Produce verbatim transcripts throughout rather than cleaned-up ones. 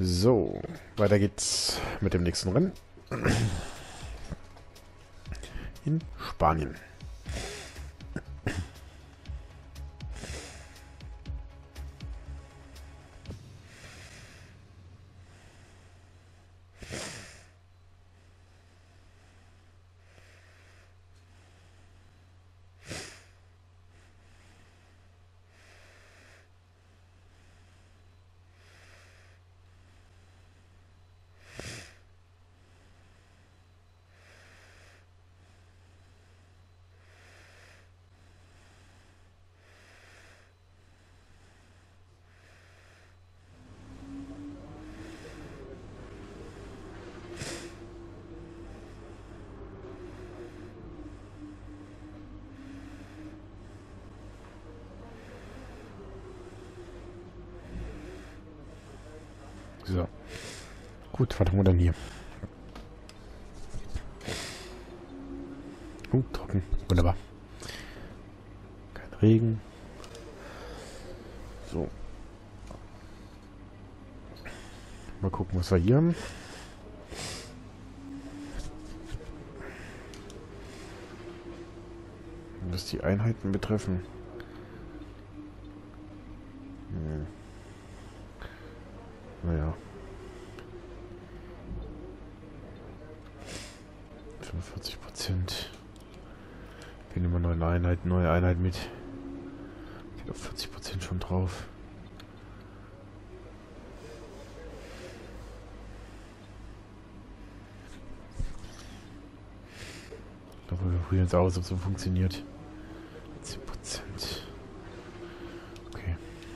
So, weiter geht's mit dem nächsten Rennen. In Spanien. So. Gut, was haben wir denn hier? Uh, trocken. Wunderbar. Kein Regen. So. Mal gucken, was wir hier haben. Was die Einheiten betreffen. Hm. Naja. fünfundvierzig Prozent. Wir nehmen eine neue Einheit, neue Einheit mit. Geht auf vierzig Prozent schon drauf. Da wollen wir probieren jetzt aus, ob es so funktioniert. zehn Prozent. Okay.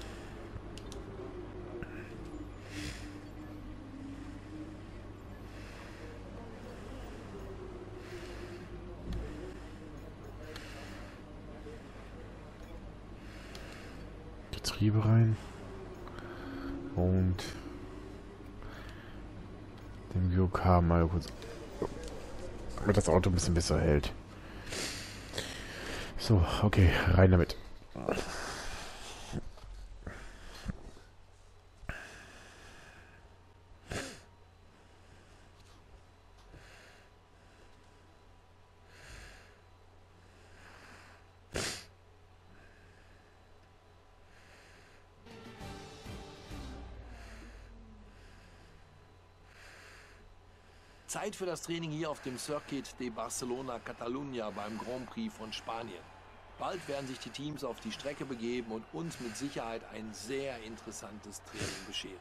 Getriebe rein und den G O K mal kurz, damit das Auto ein bisschen besser hält. So, okay, rein damit. Zeit für das Training hier auf dem Circuit de Barcelona Catalunya beim Grand Prix von Spanien. Bald werden sich die Teams auf die Strecke begeben und uns mit Sicherheit ein sehr interessantes Training bescheren.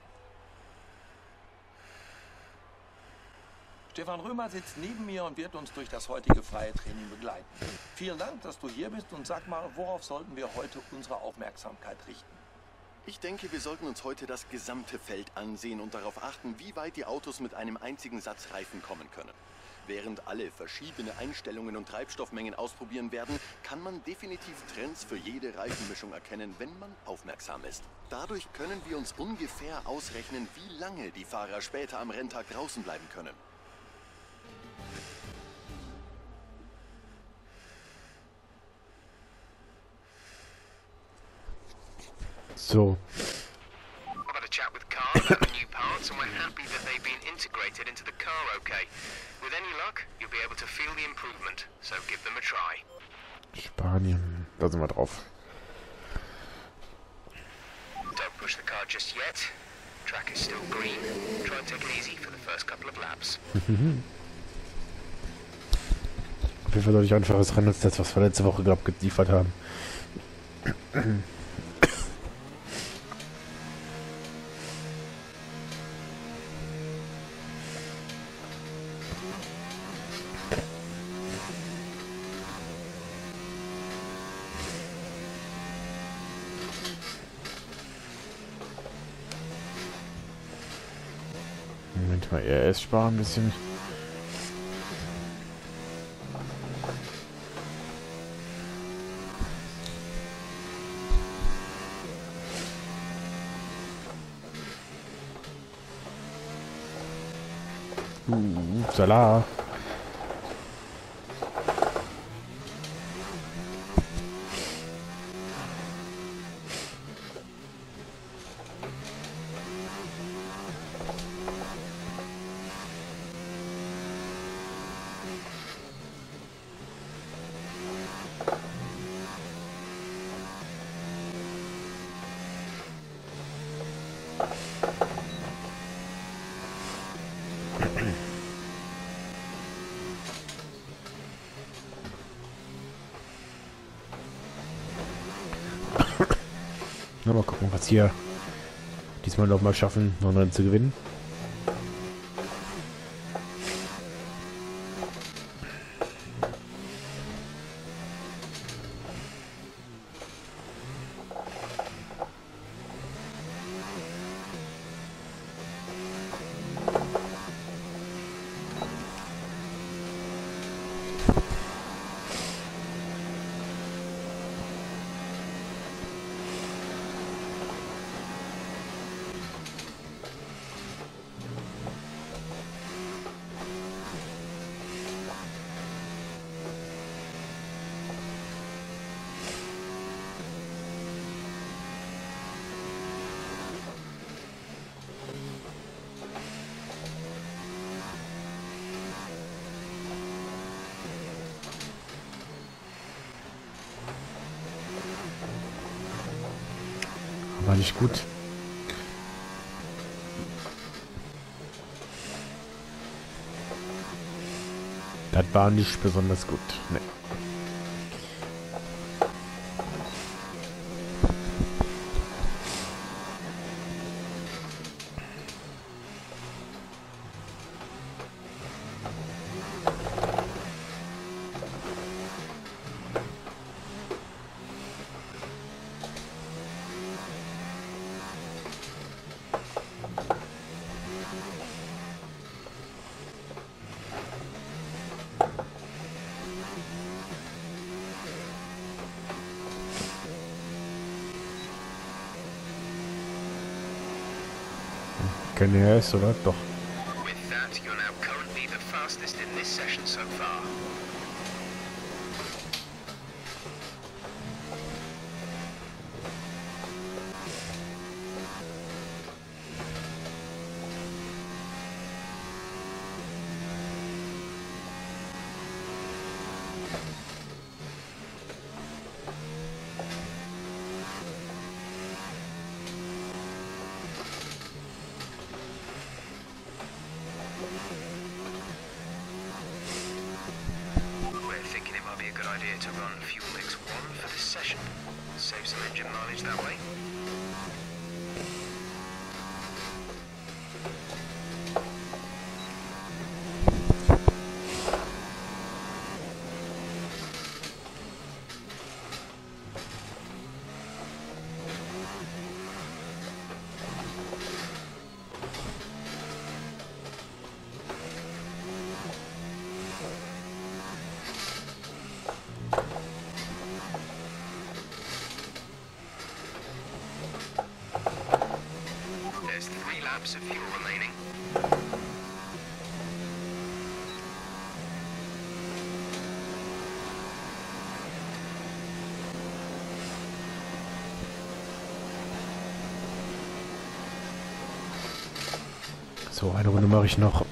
Stefan Römer sitzt neben mir und wird uns durch das heutige freie Training begleiten. Vielen Dank, dass du hier bist, und sag mal, worauf sollten wir heute unsere Aufmerksamkeit richten? Ich denke, wir sollten uns heute das gesamte Feld ansehen und darauf achten, wie weit die Autos mit einem einzigen Satz Reifen kommen können. Während alle verschiedene Einstellungen und Treibstoffmengen ausprobieren werden, kann man definitiv Trends für jede Reifenmischung erkennen, wenn man aufmerksam ist. Dadurch können wir uns ungefähr ausrechnen, wie lange die Fahrer später am Renntag draußen bleiben können. So. I've had a chat with Carl about the new parts, and we're happy that they've been integrated into the car okay. With any luck, you'll be able to feel the improvement, so give them a try. Spanien, da sind wir drauf. Don't push the car just yet. Track is still green. Try and take it easy for the first couple of laps. Auf jeden Fall deutlich einfaches Rennen als das, was wir letzte Woche gerade geliefert haben. Moment mal, R S sparen ein bisschen. Uh, Salah. Na, mal gucken, was hier diesmal noch mal schaffen, noch einen zu gewinnen. War nicht gut. Das war nicht besonders gut. Nee. Keine er ist, oder? Doch. With that, you're now currently the fastest in this session so far. Idea to run Fuel Mix one for this session. Save some engine mileage that way. Of fuel remaining. So, eine Runde mache ich noch.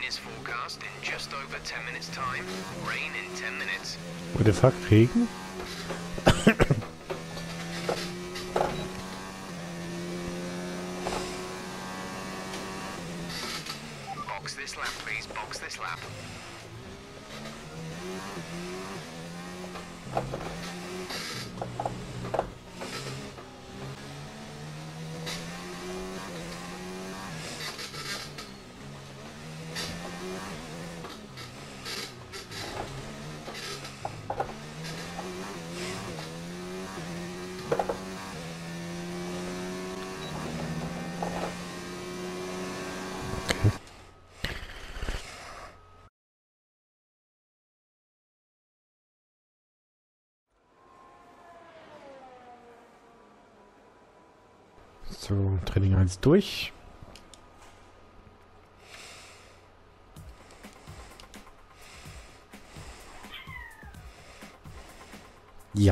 is forecast in just over ten minutes time. Rain in ten minutes. What the fuck, Regen? Box this lap, please. Box this lap. So, Training eins durch. Ja.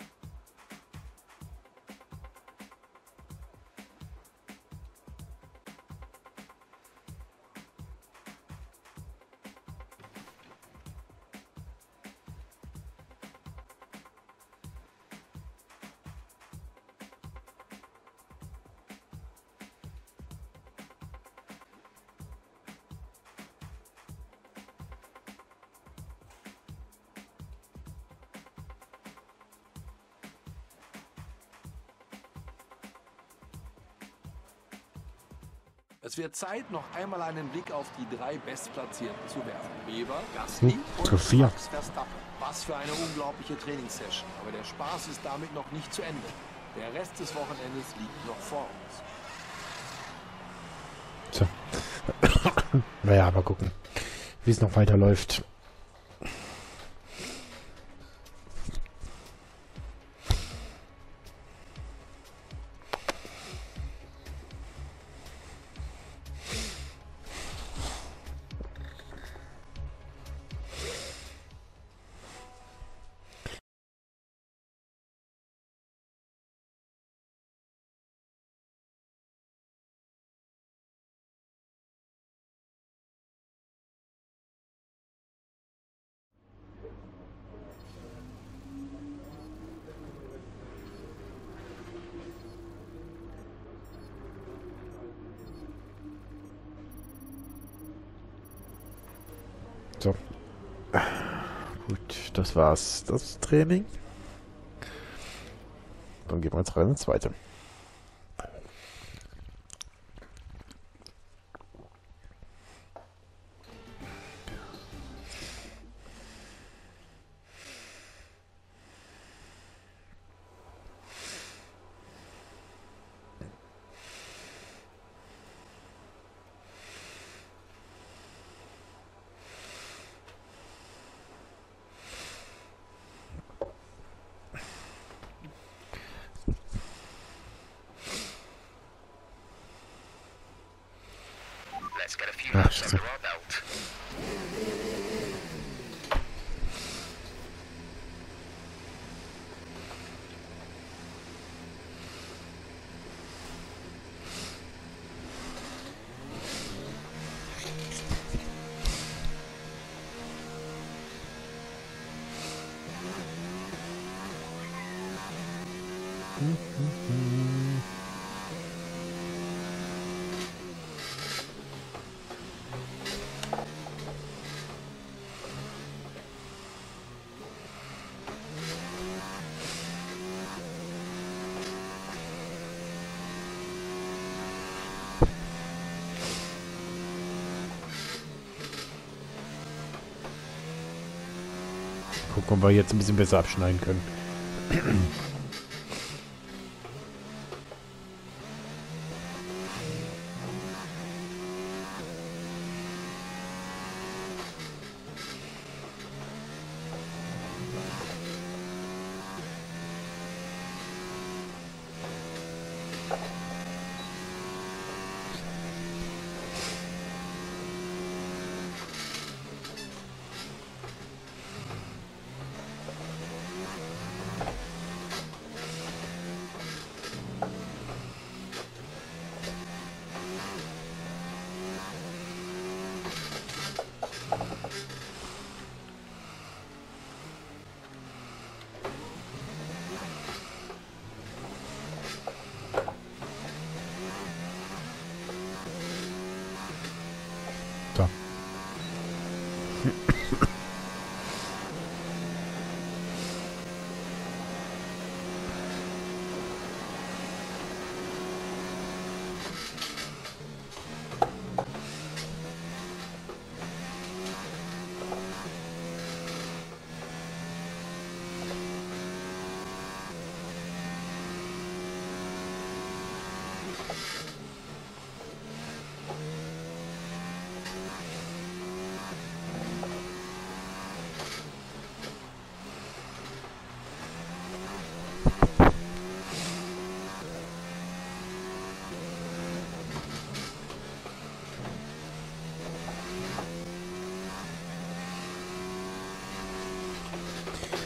Es wird Zeit, noch einmal einen Blick auf die drei Bestplatzierten zu werfen. Weber, Gasly Hm, und Sophia. Max Verstappen. Was für eine unglaubliche Trainingssession. Aber der Spaß ist damit noch nicht zu Ende. Der Rest des Wochenendes liegt noch vor uns. So. Naja, aber gucken, wie es noch weiterläuft. So. Gut, das war's. Das Training. Dann gehen wir jetzt rein ins zweite. Let's get a few Ah, laps so. under our belt. Gucken, ob wir jetzt ein bisschen besser abschneiden können.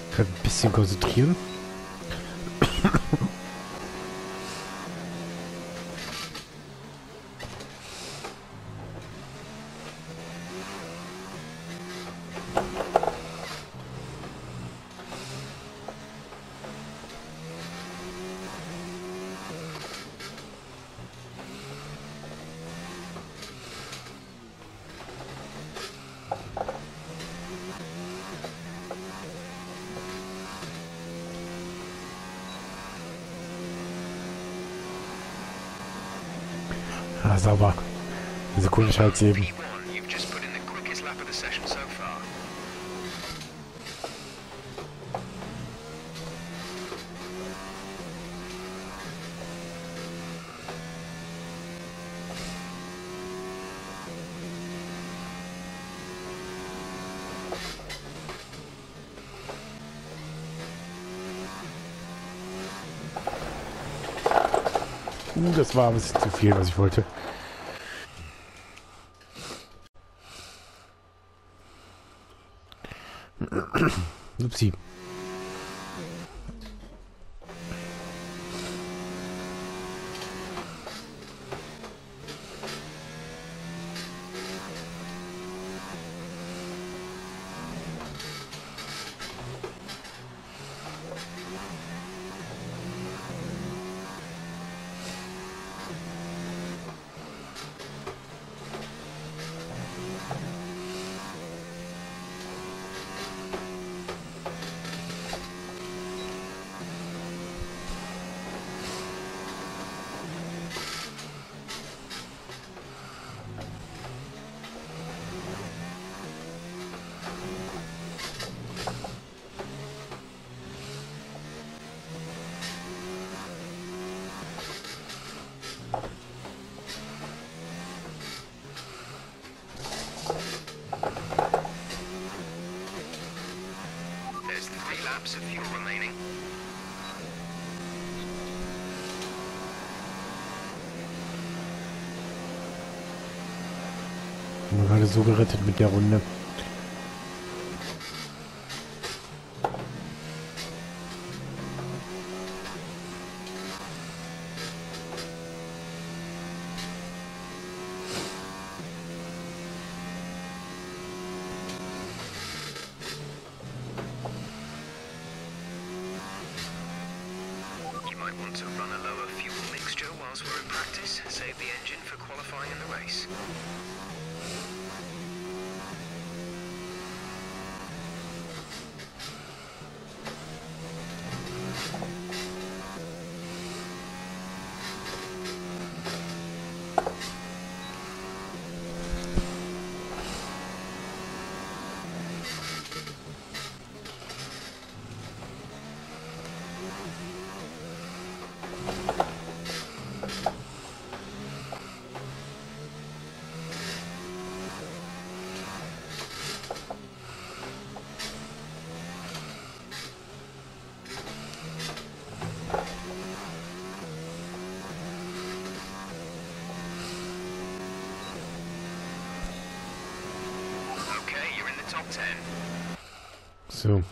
Gerade ein bisschen konzentrieren. Ah, sauber. Eine Sekunde Schalt eben. You've just put in the quickest lap of the session so far. Uh, das war ein bisschen zu viel, was ich wollte. Upsi. There's three laps of fuel remaining. Wir waren gerade so gerettet mit der Runde. You might want to run a lower fuel mixture whilst we're in practice. Save the engine for qualifying in the race. Okay, you're in the top ten. So.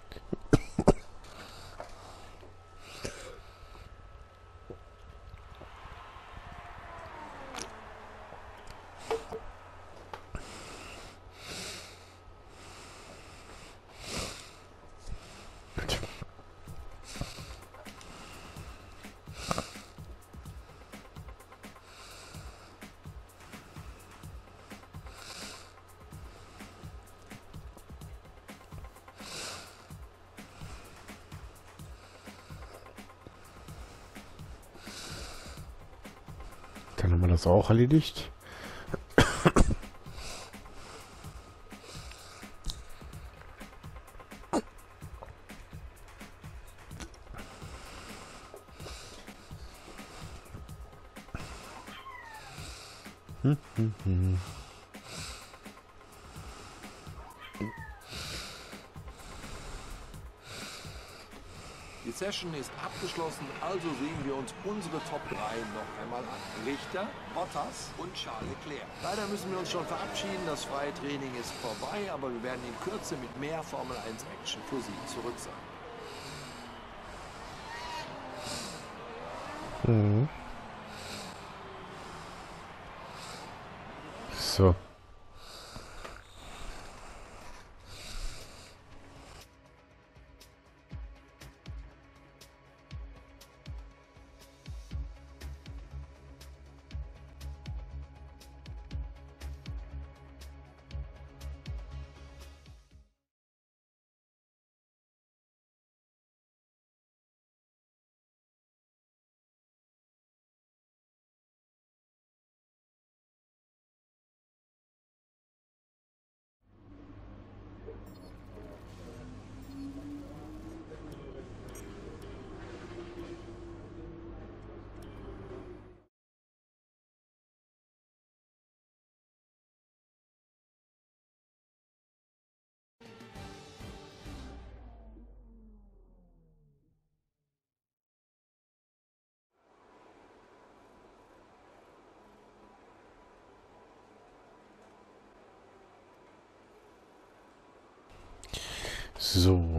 Gut. Dann haben wir das auch erledigt. Hm, hm, hm. Die Session ist abgeschlossen, also sehen wir uns unsere Top drei noch einmal an. Richter, Bottas und Charles Leclerc. Leider müssen wir uns schon verabschieden, das freie Training ist vorbei, aber wir werden in Kürze mit mehr Formel eins Action für Sie zurück sein. Mhm. So. So.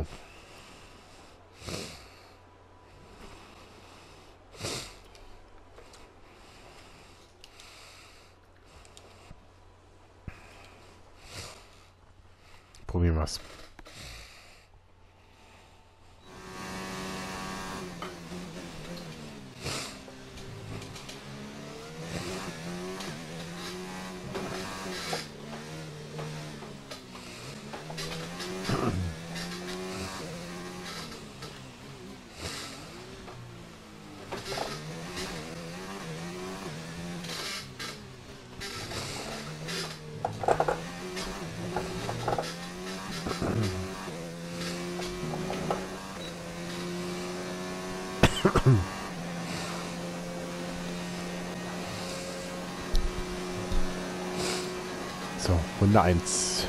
Probieren wir's. So, Runde eins.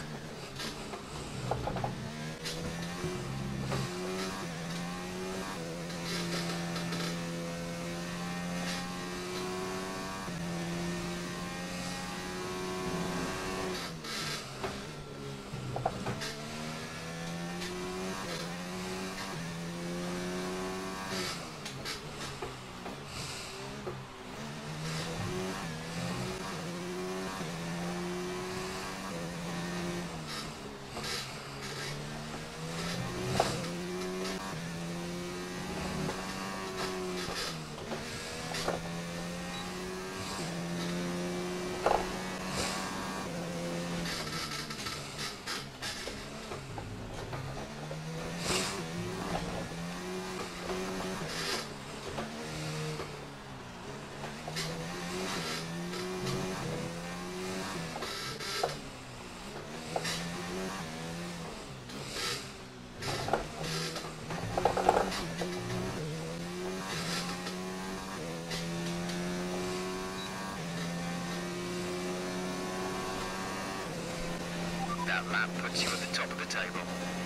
That lap puts you at the top of the table.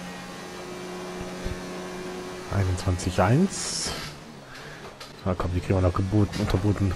einundzwanzig eins. Na komm, die kriegen wir noch geboten, unterboten.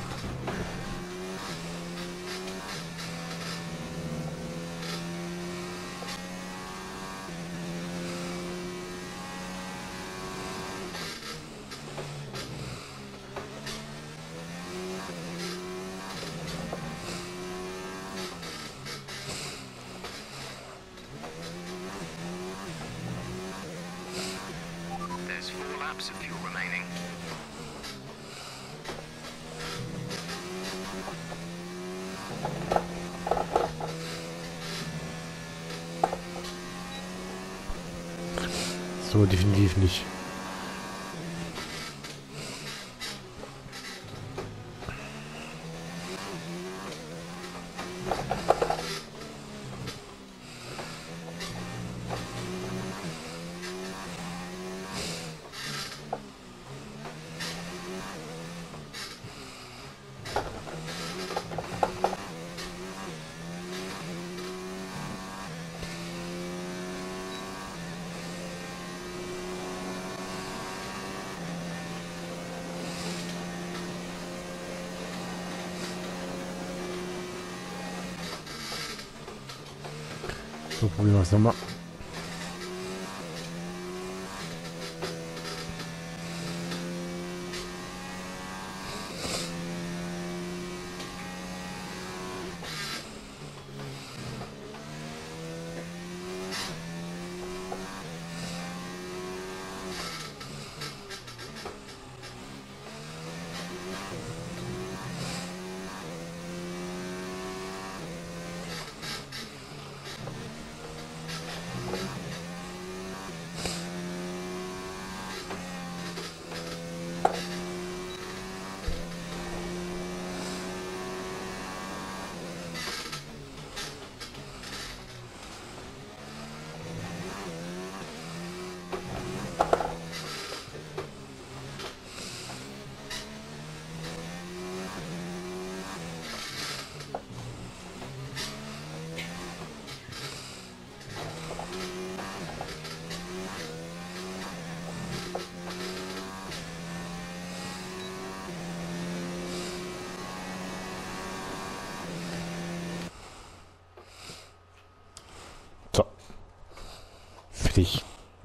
There's four laps of fuel remaining. So, definitiv nicht. So, probieren wir es nochmal. So. Fertig.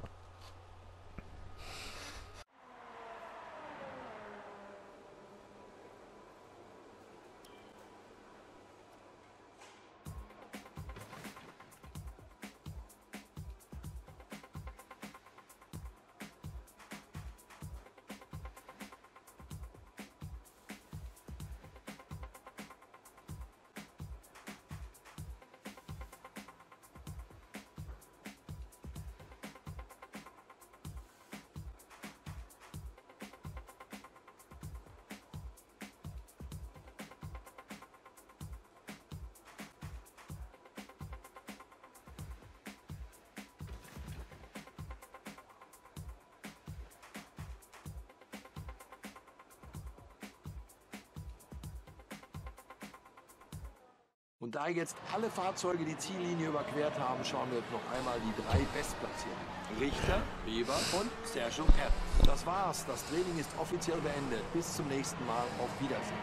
Und da jetzt alle Fahrzeuge die Ziellinie überquert haben, schauen wir jetzt noch einmal die drei Bestplatzierten. Richter, Weber und Sergio Perez. Das war's. Das Training ist offiziell beendet. Bis zum nächsten Mal. Auf Wiedersehen.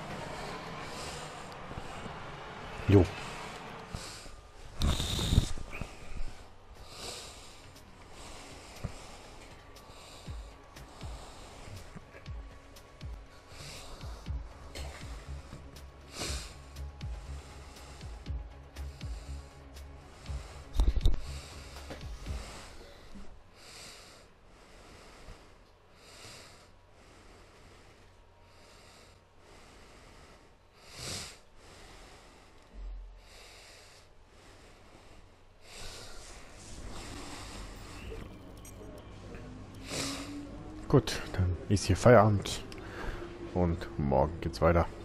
Jo. Gut, dann ist hier Feierabend und morgen geht's weiter.